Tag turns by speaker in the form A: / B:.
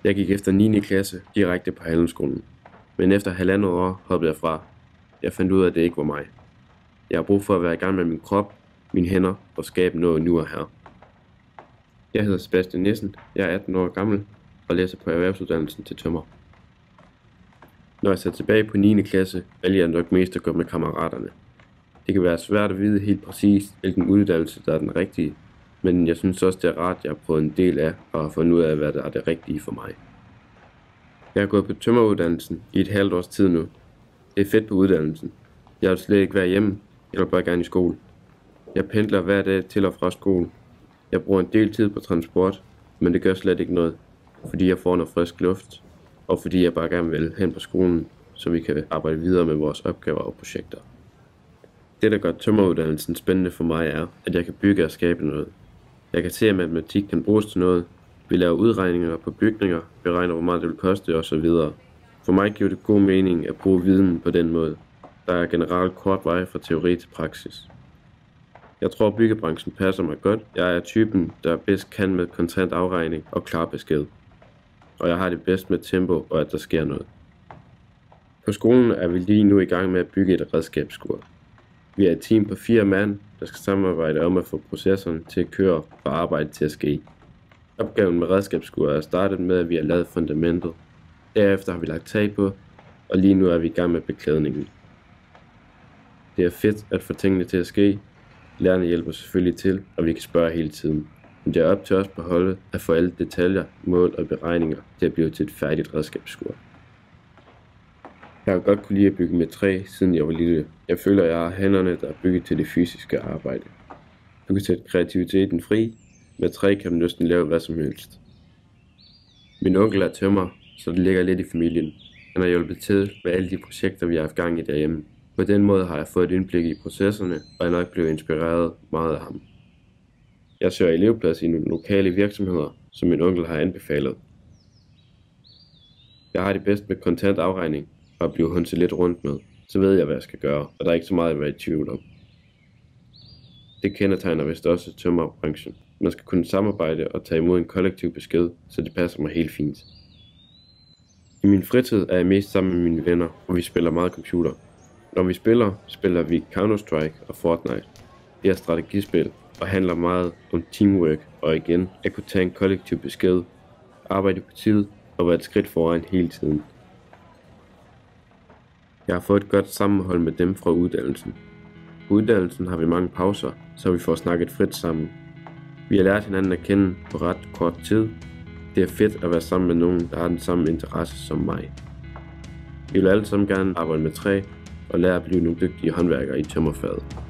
A: Jeg gik efter 9. klasse direkte på handelsskolen, men efter 1,5 år hoppede jeg fra. Jeg fandt ud af, at det ikke var mig. Jeg har brug for at være i gang med min krop, mine hænder og skabe noget nu og her. Jeg hedder Sebastian Nissen, jeg er 18 år gammel og læser på erhvervsuddannelsen til tømrer. Når jeg ser tilbage på 9. klasse, vælger jeg nok mest at gå med kammeraterne. Det kan være svært at vide helt præcist, hvilken uddannelse der er den rigtige, men jeg synes også, det er rart, at jeg har prøvet en del af og har fundet ud af, hvad der er det rigtige for mig. Jeg har gået på tømreruddannelsen i et halvt års tid nu. Det er fedt på uddannelsen. Jeg vil slet ikke være hjemme, jeg vil bare gerne i skole. Jeg pendler hver dag til og fra skole. Jeg bruger en del tid på transport, men det gør slet ikke noget, fordi jeg får noget frisk luft, og fordi jeg bare gerne vil hen på skolen, så vi kan arbejde videre med vores opgaver og projekter. Det, der gør tømreruddannelsen spændende for mig, er, at jeg kan bygge og skabe noget. Jeg kan se, at matematik kan bruges til noget. Vi laver udregninger på bygninger, beregner, hvor meget det vil koste osv. For mig giver det god mening at bruge viden på den måde. Der er generelt kort vej fra teori til praksis. Jeg tror, at byggebranchen passer mig godt. Jeg er typen, der bedst kan med kontant afregning og klar besked. Og jeg har det bedst med tempo og at der sker noget. På skolen er vi lige nu i gang med at bygge et redskabsskur. Vi er et team på 4 mand, der skal samarbejde om at få processerne til at køre og arbejde til at ske. Opgaven med redskabsskuret er startet med, at vi har lavet fundamentet. Derefter har vi lagt tag på, og lige nu er vi i gang med beklædningen. Det er fedt at få tingene til at ske. Lærerne hjælper selvfølgelig til, og vi kan spørge hele tiden. Men det er op til os på holdet at få alle detaljer, mål og beregninger til at blive til et færdigt redskabsskur. Jeg har godt kunne lide at bygge med træ, siden jeg var lille. Jeg føler, at jeg har hænderne, der er bygget til det fysiske arbejde. Du kan sætte kreativiteten fri. Med træ kan du næsten lave hvad som helst. Min onkel er tømrer, så det ligger lidt i familien. Han har hjulpet til med alle de projekter, vi har haft gang i derhjemme. På den måde har jeg fået et indblik i processerne, og jeg er nok blevet inspireret meget af ham. Jeg søger elevplads i nogle lokale virksomheder, som min onkel har anbefalet. Jeg har det bedst med kontant afregning og at blive håndtet lidt rundt med. Så ved jeg, hvad jeg skal gøre, og der er ikke så meget at være i tvivl om. Det kendetegner vist også tømrerbranchen. Man skal kunne samarbejde og tage imod en kollektiv besked, så det passer mig helt fint. I min fritid er jeg mest sammen med mine venner, og vi spiller meget computer. Når vi spiller vi Counter-Strike og Fortnite. Det er strategispil og handler meget om teamwork og igen at kunne tage en kollektiv besked, arbejde på tid og være et skridt foran hele tiden. Jeg har fået et godt sammenhold med dem fra uddannelsen. På uddannelsen har vi mange pauser, så vi får snakket frit sammen. Vi har lært hinanden at kende på ret kort tid. Det er fedt at være sammen med nogen, der har den samme interesse som mig. Vi vil alle sammen gerne arbejde med træ og lære at blive nogle dygtige håndværkere i tømmerfaget.